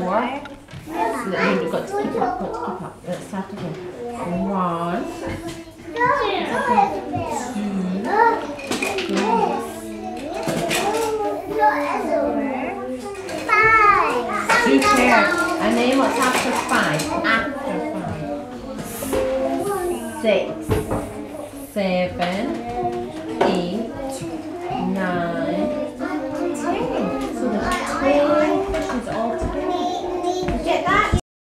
You've got to keep up, Let's start again. 1, 2, 3. Super. And then what's after 5? After 5. 6, 7.